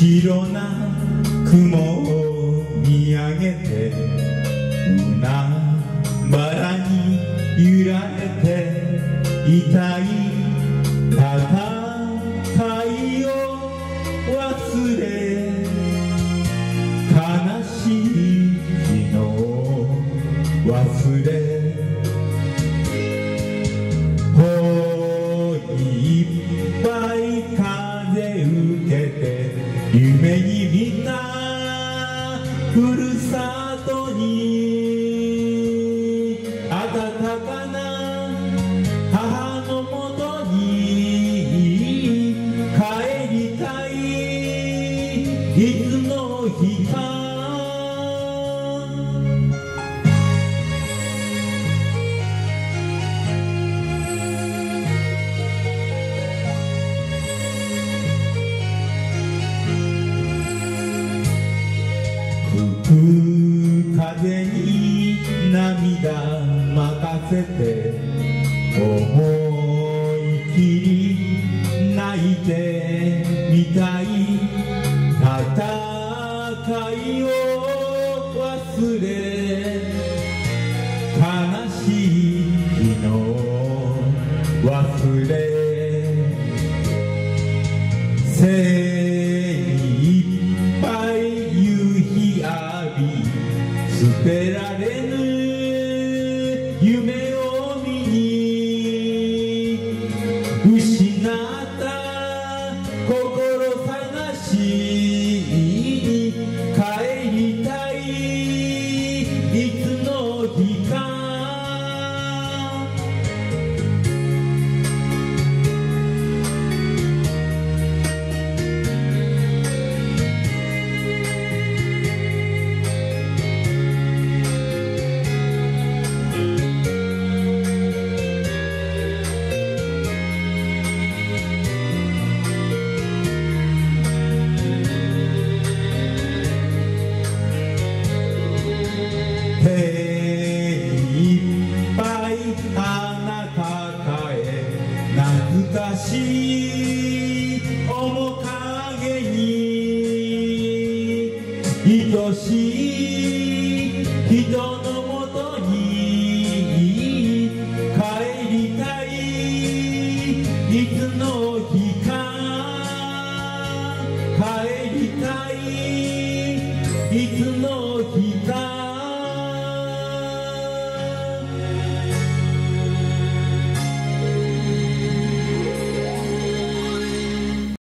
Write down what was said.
白な雲を見上げて海原に揺られて痛い戦いを忘れ悲しい日の忘れ頬にいっぱい風受けて夢に見たふるさとに暖かな母のもとに帰りたいいつの日か吹く風に涙任せて思い切り泣いてみたい戦いを忘れ悲しい日の忘れ背にいっぱい夕日浴び捨てられぬ夢を見に失った心探しに帰りたいいつの日か手にいっぱい花抱え懐かしい面影に愛しい人のもとに帰りたいいつの日か帰りたいいつの日